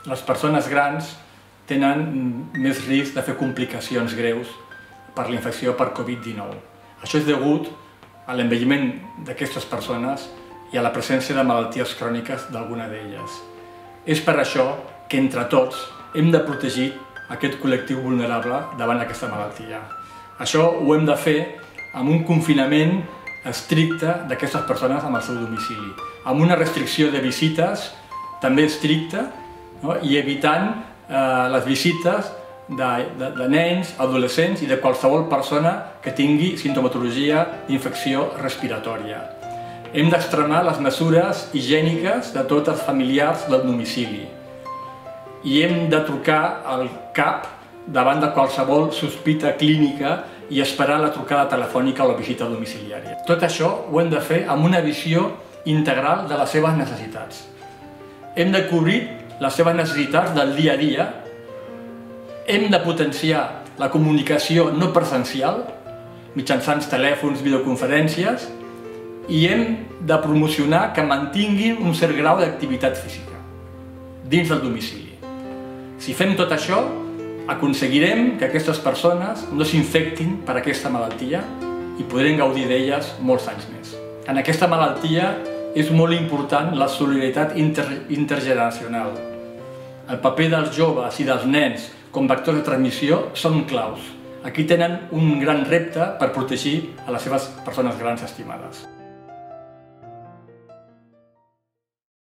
les persones grans tenen més risc de fer complicacions greus per la infecció per Covid-19. Això és degut a l'envelliment d'aquestes persones i a la presència de malalties cròniques d'alguna d'elles. És per això que entre tots hem de protegir aquest col·lectiu vulnerable davant d'aquesta malaltia. Això ho hem de fer amb un confinament estricte d'aquestes persones amb el seu domicili, amb una restricció de visites també estricta, i evitant les visites de nens, adolescents i de qualsevol persona que tingui simptomatologia d'infecció respiratòria. Hem d'extremar les mesures higièniques de tots els familiars del domicili i hem de trucar al CAP davant de qualsevol sospita clínica i esperar la trucada telefònica o la visita domiciliària. Tot això ho hem de fer amb una visió integral de les seves necessitats. Hem de cobrir les seves necessitats del dia a dia, hem de potenciar la comunicació no presencial mitjançant telèfons, videoconferències i hem de promocionar que mantinguin un cert grau d'activitat física dins del domicili. Si fem tot això, aconseguirem que aquestes persones no s'infectin per aquesta malaltia i podrem gaudir d'elles molts anys més. En aquesta malaltia és molt important la solidaritat intergeneracional. El paper dels joves i dels nens com vectors de transmissió són claus. Aquí tenen un gran repte per protegir a les seves persones grans estimades.